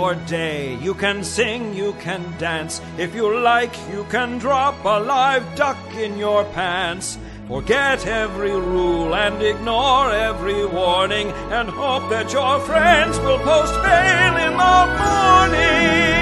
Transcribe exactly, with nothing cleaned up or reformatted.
or day. You can sing, you can dance. If you like, you can drop a live duck in your pants. Forget every rule and ignore every warning, and hope that your friends will post bail in the morning.